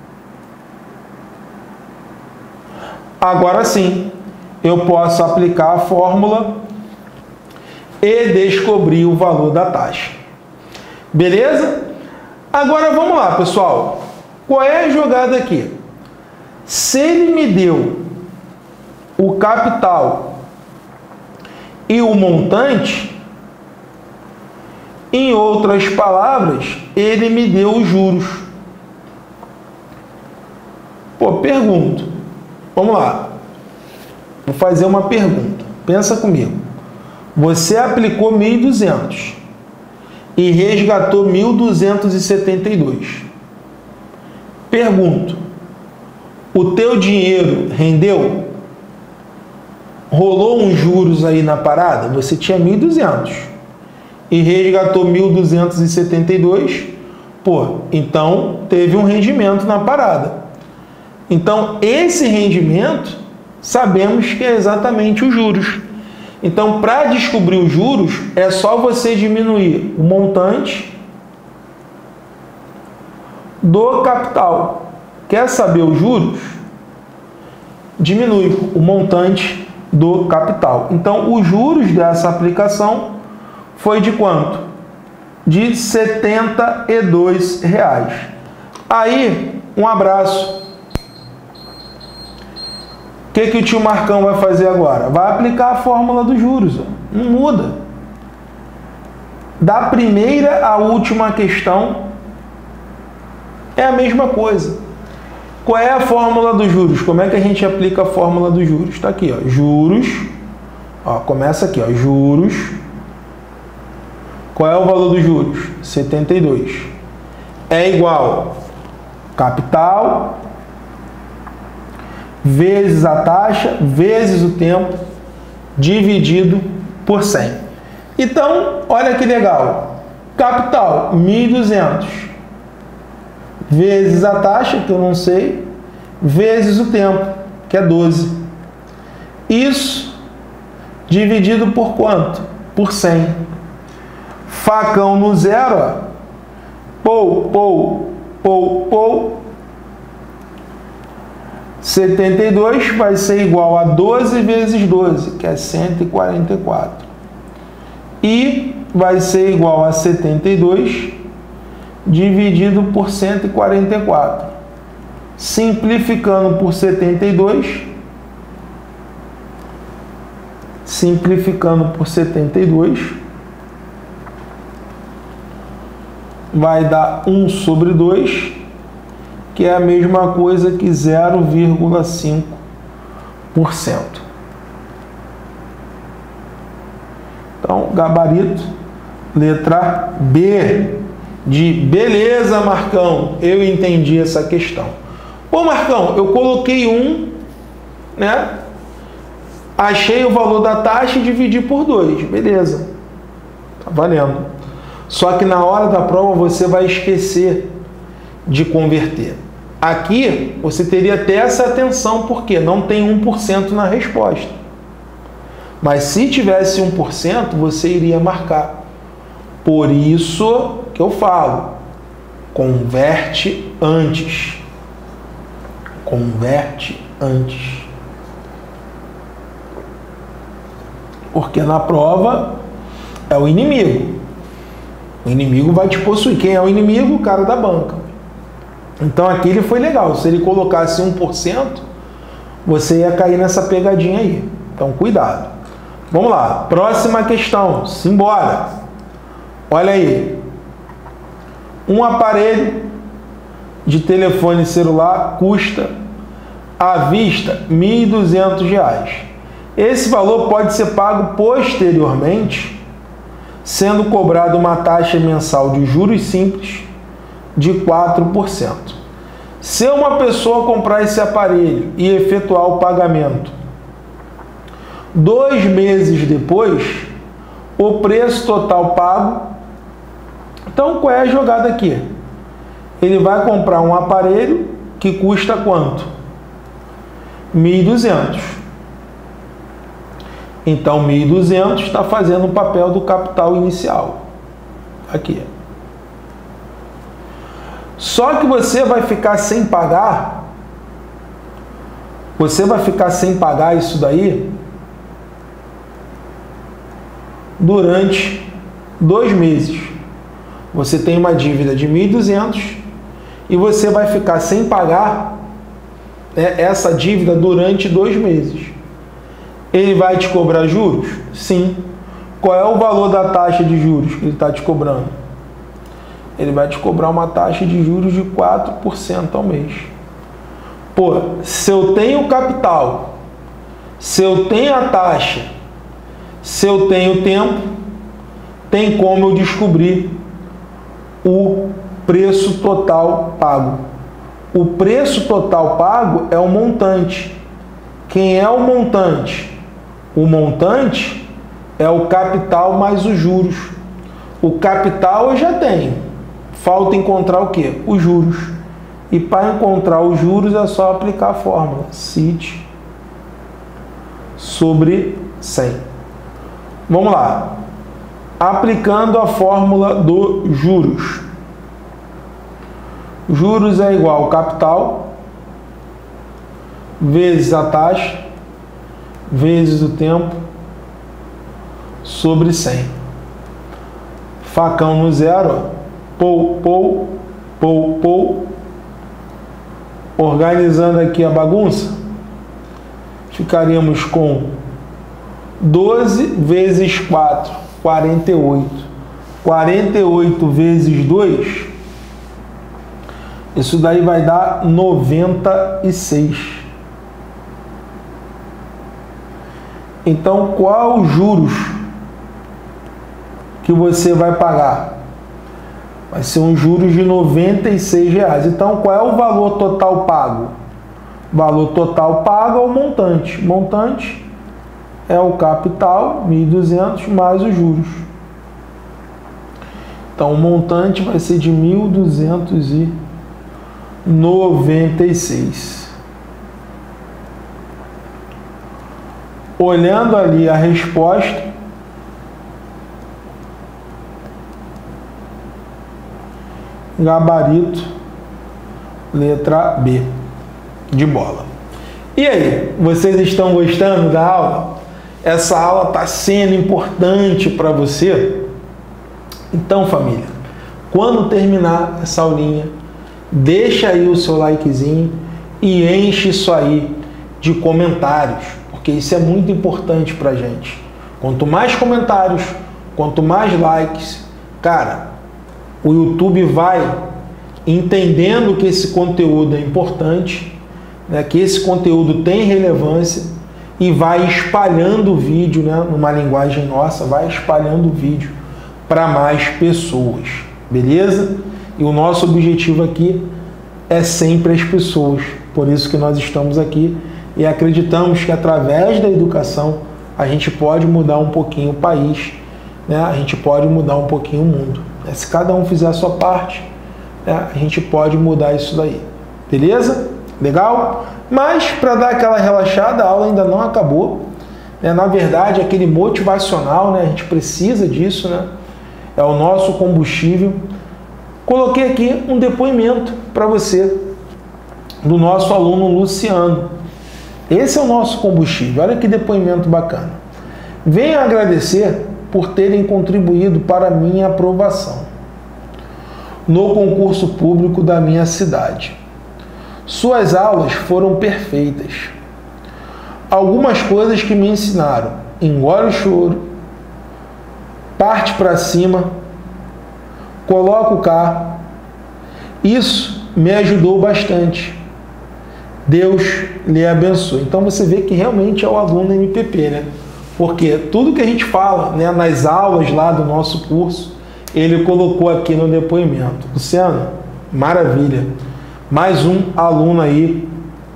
Agora sim, eu posso aplicar a fórmula e descobrir o valor da taxa. Beleza? Agora vamos lá, pessoal. Qual é a jogada aqui? Se ele me deu o capital e o montante, em outras palavras, ele me deu os juros. Pô, pergunto. Vamos lá. Vou fazer uma pergunta. Pensa comigo. Você aplicou 1.200 e resgatou 1.272. Pergunto. O teu dinheiro rendeu? Rolou uns juros aí na parada? Você tinha 1.200 e resgatou 1.272. Pô, então teve um rendimento na parada. Então, esse rendimento, sabemos que é exatamente os juros. Então, para descobrir os juros, é só você diminuir o montante do capital. Quer saber os juros? Diminui o montante do capital. Então, os juros dessa aplicação foi de quanto? De R$ 72. Aí, um abraço. O que o tio Marcão vai fazer agora? Vai aplicar a fórmula dos juros. Não muda. Da primeira à última questão é a mesma coisa. Qual é a fórmula dos juros? Como é que a gente aplica a fórmula dos juros? Está aqui, ó, juros. Ó, começa aqui, ó, juros. Qual é o valor dos juros? 72. É igual capital vezes a taxa, vezes o tempo, dividido por 100. Então, olha que legal. Capital, 1.200. Vezes a taxa, que eu não sei, vezes o tempo, que é 12. Isso dividido por quanto? Por 100. Facão no zero, ó. Pou. 72 vai ser igual a 12 vezes 12, que é 144. E vai ser igual a 72 dividido por 144. Simplificando por 72, vai dar 1 sobre 2, que é a mesma coisa que 0,5%. Então, gabarito, letra B, de beleza, Marcão, eu entendi essa questão. Pô, Marcão, eu coloquei 1, né? Achei o valor da taxa e dividi por 2, beleza, tá valendo. Só que na hora da prova você vai esquecer de converter. Aqui você teria até essa atenção, porque não tem 1% na resposta. Mas se tivesse 1%, você iria marcar. Por isso que eu falo, converte antes. Converte antes. Porque na prova é o inimigo. O inimigo vai te possuir. Quem é o inimigo? O cara da banca. Então aqui ele foi legal. Se ele colocasse 1%, você ia cair nessa pegadinha aí. Então cuidado. Vamos lá. Próxima questão. Simbora. Olha aí. Um aparelho de telefone celular custa à vista R$ 1.200. Esse valor pode ser pago posteriormente, sendo cobrada uma taxa mensal de juros simples de 4%. Se uma pessoa comprar esse aparelho e efetuar o pagamento 2 meses depois, o preço total pago... Então, qual é a jogada aqui? Ele vai comprar um aparelho que custa quanto? 1.200. Então, 1.200 está fazendo o papel do capital inicial. Aqui. Só que você vai ficar sem pagar. Você vai ficar sem pagar isso daí durante 2 meses. Você tem uma dívida de 1.200 e você vai ficar sem pagar essa dívida durante 2 meses. Ele vai te cobrar juros? Sim. Qual é o valor da taxa de juros que ele está te cobrando? Ele vai te cobrar uma taxa de juros de 4% ao mês. Pô, se eu tenho capital, se eu tenho a taxa, se eu tenho tempo, tem como eu descobrir o preço total pago. O preço total pago é o montante. Quem é o montante? O montante é o capital mais os juros. O capital eu já tenho. Falta encontrar o quê? Os juros. E para encontrar os juros é só aplicar a fórmula CIT sobre 100. Vamos lá. Aplicando a fórmula do juros. Juros é igual ao capital vezes a taxa vezes o tempo sobre 100. Facão no zero, pou. Organizando aqui a bagunça, ficaríamos com 12 vezes 4, 48. 48 vezes 2, isso daí vai dar 96. Então, qual os juros que você vai pagar? Vai ser um juros de R$ 96. Então, qual é o valor total pago? O valor total pago é o montante. Montante é o capital, 1.200, mais os juros. Então, o montante vai ser de 1.296. Olhando ali a resposta, gabarito, letra B, de bola. E aí, vocês estão gostando da aula? Essa aula está sendo importante para você? Então, família, quando terminar essa aulinha, deixa aí o seu likezinho e enche isso aí de comentários, porque isso é muito importante para a gente. Quanto mais comentários, quanto mais likes, cara, o YouTube vai entendendo que esse conteúdo é importante, né, que esse conteúdo tem relevância e vai espalhando o vídeo, né, numa linguagem nossa, vai espalhando o vídeo para mais pessoas, beleza? E o nosso objetivo aqui é sempre as pessoas, por isso que nós estamos aqui e acreditamos que através da educação a gente pode mudar um pouquinho o país, né? A gente pode mudar um pouquinho o mundo. Se cada um fizer a sua parte, né, a gente pode mudar isso daí. Beleza? Legal? Mas, para dar aquela relaxada, a aula ainda não acabou. Né? Na verdade, aquele motivacional, né, a gente precisa disso, né? É o nosso combustível. Coloquei aqui um depoimento para você, do nosso aluno Luciano. Esse é o nosso combustível. Olha que depoimento bacana. Venho agradecer por terem contribuído para a minha aprovação no concurso público da minha cidade. Suas aulas foram perfeitas. Algumas coisas que me ensinaram: engole o choro, parte para cima, coloca o carro. Isso me ajudou bastante. Deus lhe abençoe. Então você vê que realmente é o aluno MPP, né? Porque tudo que a gente fala, né, nas aulas lá do nosso curso, ele colocou aqui no depoimento. Luciano, maravilha. Mais um aluno aí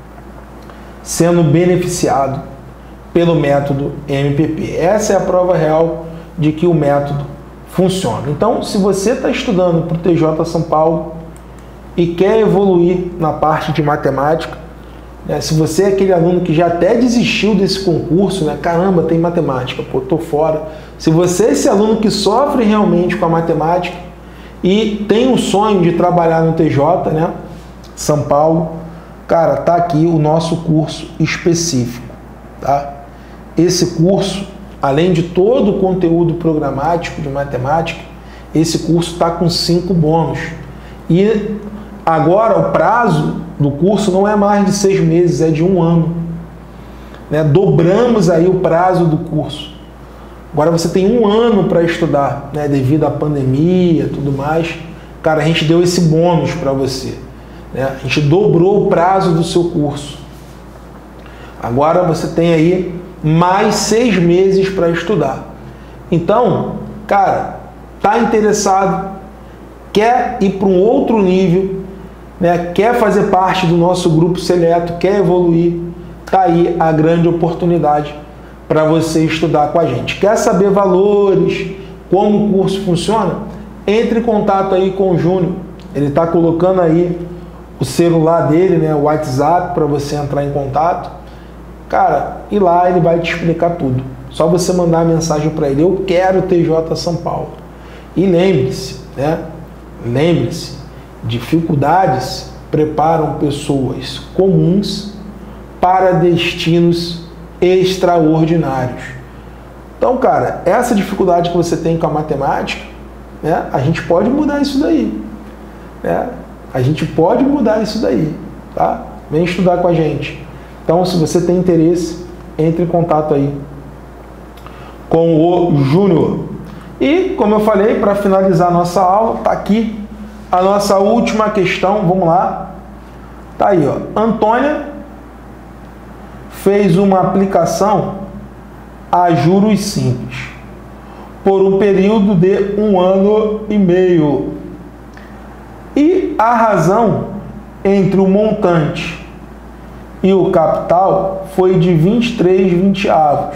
sendo beneficiado pelo método MPP. Essa é a prova real de que o método funciona. Então, se você está estudando para o TJ São Paulo e quer evoluir na parte de matemática, né, se você é aquele aluno que já até desistiu desse concurso, né, caramba, tem matemática, pô, tô fora. Se você é esse aluno que sofre realmente com a matemática e tem o sonho de trabalhar no TJ, né, São Paulo, cara, tá aqui o nosso curso específico, tá? Esse curso, além de todo o conteúdo programático de matemática, esse curso está com 5 bônus. E agora o prazo do curso não é mais de 6 meses, é de 1 ano. Né? Dobramos aí o prazo do curso. Agora você tem 1 ano para estudar, né? Devido à pandemia e tudo mais. Cara, a gente deu esse bônus para você. Né? A gente dobrou o prazo do seu curso. Agora você tem aí mais 6 meses para estudar. Então, cara, tá interessado, quer ir para um outro nível, né? Quer fazer parte do nosso grupo seleto, quer evoluir, tá aí a grande oportunidade para você estudar com a gente. Quer saber valores, como o curso funciona? Entre em contato aí com o Júnior. Ele está colocando aí o celular dele, né? O WhatsApp, para você entrar em contato. Cara, e lá ele vai te explicar tudo. Só você mandar a mensagem para ele: eu quero TJ São Paulo. E lembre-se, né? Lembre-se, dificuldades preparam pessoas comuns para destinos extraordinários. Então, cara, essa dificuldade que você tem com a matemática, né? A gente pode mudar isso daí, né? A gente pode mudar isso daí, tá? Vem estudar com a gente. Então, se você tem interesse, entre em contato aí com o Júnior. E, como eu falei, para finalizar a nossa aula, tá aqui a nossa última questão. Vamos lá. Tá aí, ó. Antônia fez uma aplicação a juros simples por um período de 1 ano e meio. E a razão entre o montante e o capital foi de 23/20.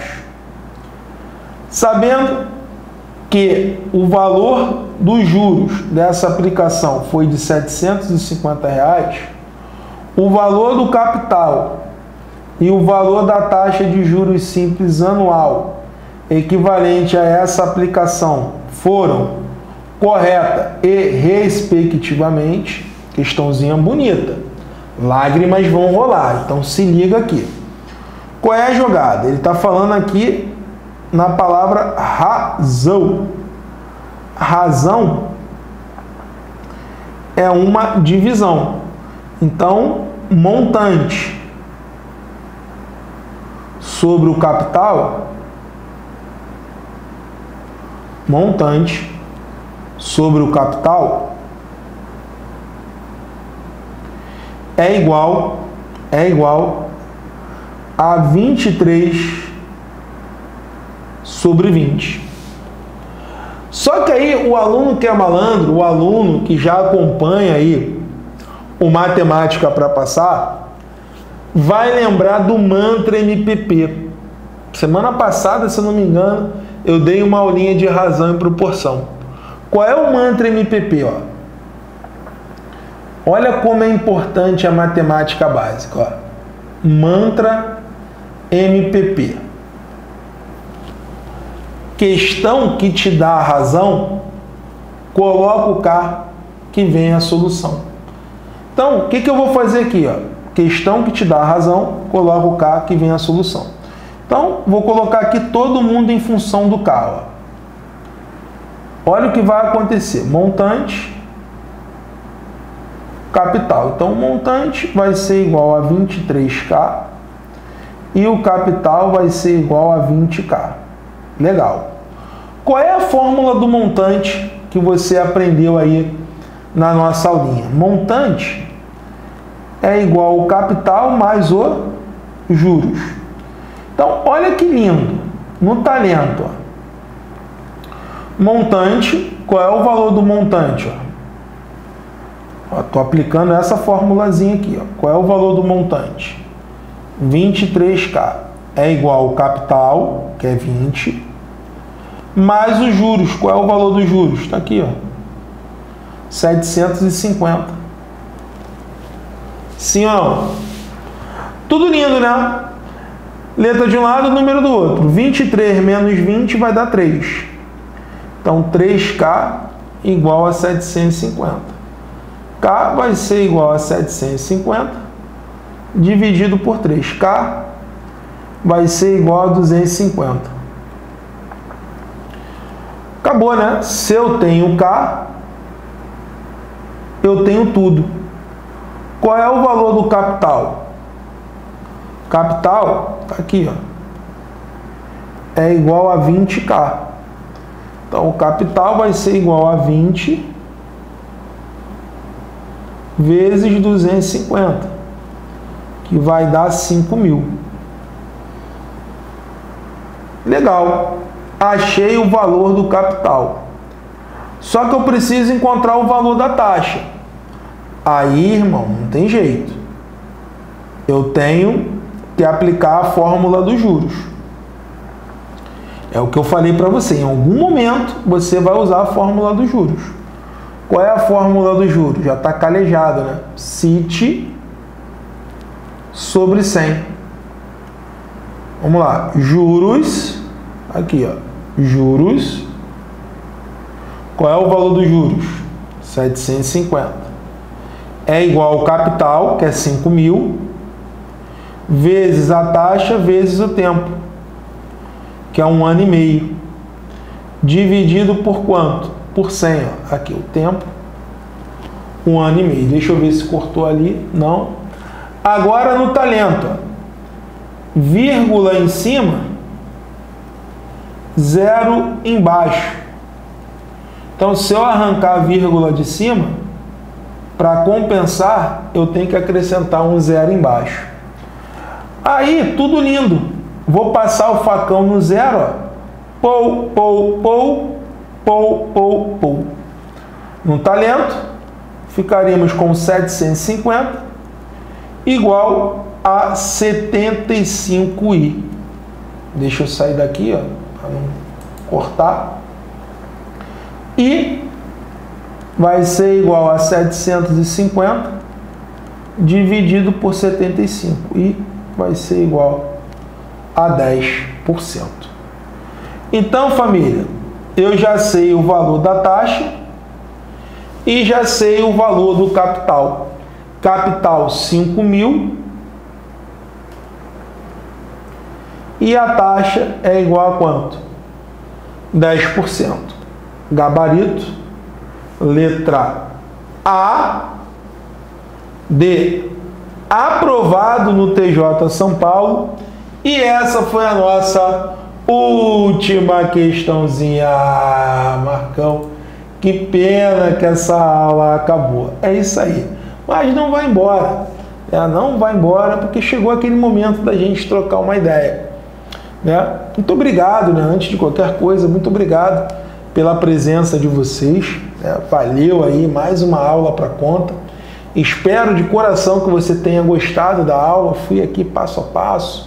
Sabendo que o valor dos juros dessa aplicação foi de R$ 750, o valor do capital e o valor da taxa de juros simples anual equivalente a essa aplicação foram correta e respectivamente, questãozinha bonita, lágrimas vão rolar, então se liga aqui. Qual é a jogada? Ele está falando aqui na palavra razão. Razão é uma divisão. Então, montante sobre o capital, montante sobre o capital é igual a 23/20. Só que aí o aluno que é malandro, o aluno que já acompanha aí o Matemática para Passar, vai lembrar do mantra MPP. Semana passada, se eu não me engano, eu dei uma aulinha de razão e proporção. Qual é o mantra MPP? Ó? Olha como é importante a matemática básica. Ó. Mantra MPP. Questão que te dá a razão, coloca o K que vem a solução. Então, o que eu vou fazer aqui? Ó? Questão que te dá a razão, coloca o K que vem a solução. Então, vou colocar aqui todo mundo em função do K. Ó. Olha o que vai acontecer. Montante, capital. Então, o montante vai ser igual a 23K e o capital vai ser igual a 20K. Legal. Qual é a fórmula do montante que você aprendeu aí na nossa aulinha? Montante é igual ao capital mais o juros. Então, olha que lindo. No talento, ó. Montante, qual é o valor do montante? Estou aplicando essa formulazinha aqui. Ó. Qual é o valor do montante? 23K é igual ao capital, que é 20, mais os juros. Qual é o valor dos juros? Está aqui, ó. 750. Sim ou não? Tudo lindo, né? Letra de um lado, número do outro. 23 menos 20 vai dar 3. Então, 3K igual a 750. K vai ser igual a 750 dividido por 3. K vai ser igual a 250. Acabou, né? Se eu tenho K, eu tenho tudo. Qual é o valor do capital? Capital, tá aqui, ó. É igual a 20K. Então, o capital vai ser igual a 20 vezes 250, que vai dar 5.000. Legal. Achei o valor do capital. Só que eu preciso encontrar o valor da taxa. Aí, irmão, não tem jeito. Eu tenho que aplicar a fórmula dos juros. É o que eu falei para você. Em algum momento, você vai usar a fórmula dos juros. Qual é a fórmula dos juros? Já está calejado, né? CIT sobre 100. Vamos lá. Juros. Aqui, ó. Juros. Qual é o valor dos juros? 750. É igual ao capital, que é 5.000, vezes a taxa, vezes o tempo, que é 1 ano e meio. Dividido por quanto? Por 100. Ó. Aqui o tempo. 1 ano e meio. Deixa eu ver se cortou ali. Não. Agora no talento. Ó. Vírgula em cima, 0 embaixo. Então, se eu arrancar a vírgula de cima, para compensar, eu tenho que acrescentar um 0 embaixo. Aí, tudo lindo. Vou passar o facão no 0, ó. Pou, pou, pou, pou, pou, pou. No talento, ficaríamos com 750 igual a 75i. Deixa eu sair daqui, ó, para não cortar. E vai ser igual a 750 dividido por 75. E vai ser igual a 10%. Então, família, eu já sei o valor da taxa e já sei o valor do capital. Capital 5.000 e a taxa é igual a quanto? 10%. Gabarito, letra A, de aprovado no TJ São Paulo. E essa foi a nossa última questãozinha. Ah, Marcão, que pena que essa aula acabou. É isso aí. Mas não vai embora. Não vai embora porque chegou aquele momento da gente trocar uma ideia. Muito obrigado, antes de qualquer coisa, muito obrigado pela presença de vocês. Valeu aí, mais uma aula para conta. Espero de coração que você tenha gostado da aula. Fui aqui passo a passo.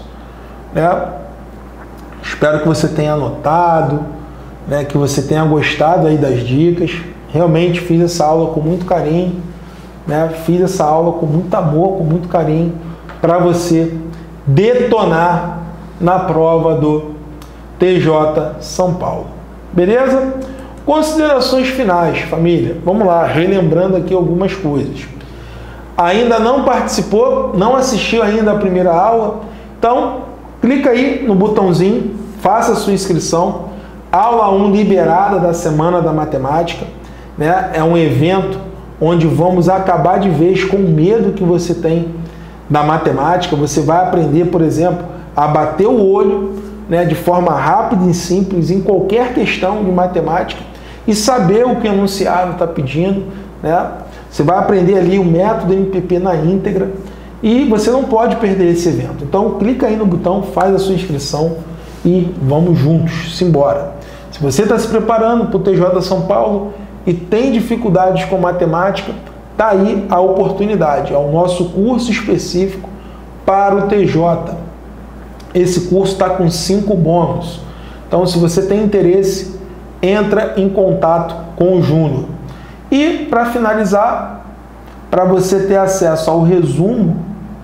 Espero que você tenha anotado, que você tenha gostado aí das dicas. Realmente fiz essa aula com muito carinho, fiz essa aula com muito amor, com muito carinho, para você detonar na prova do TJ São Paulo. Beleza? Considerações finais, família. Vamos lá, relembrando aqui algumas coisas. Ainda não participou, não assistiu ainda a primeira aula? Então, clica aí no botãozinho, faça a sua inscrição. Aula 1 liberada da Semana da Matemática. É um evento onde vamos acabar de vez com o medo que você tem da matemática. Você vai aprender, por exemplo, a bater o olho de forma rápida e simples em qualquer questão de matemática e saber o que o enunciado está pedindo. Você vai aprender ali o método MPP na íntegra e você não pode perder esse evento. Então clica aí no botão, faz a sua inscrição e vamos juntos, simbora. Se você está se preparando para o TJ São Paulo e tem dificuldades com matemática, tá aí a oportunidade. É o nosso curso específico para o TJ. Esse curso está com 5 bônus. Então, se você tem interesse, entra em contato com o Júnior. E, para finalizar, para você ter acesso ao resumo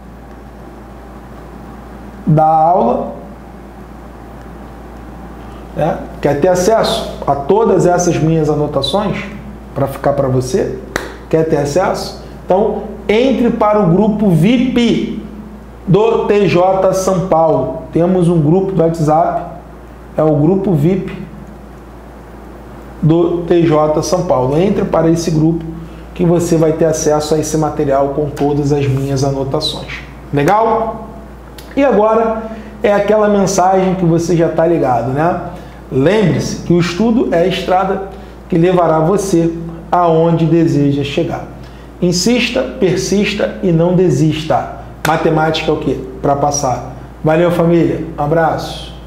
da aula, né? Quer ter acesso a todas essas minhas anotações para ficar para você? Quer ter acesso? Então, entre para o grupo VIP do TJ São Paulo. Temos um grupo do WhatsApp, é o grupo VIP do TJ São Paulo. Entre para esse grupo que você vai ter acesso a esse material com todas as minhas anotações. Legal? E agora é aquela mensagem que você já está ligado, né? Lembre-se que o estudo é a estrada que levará você aonde deseja chegar. Insista, persista e não desista. Matemática é o quê? Para passar. Valeu, família. Um abraço.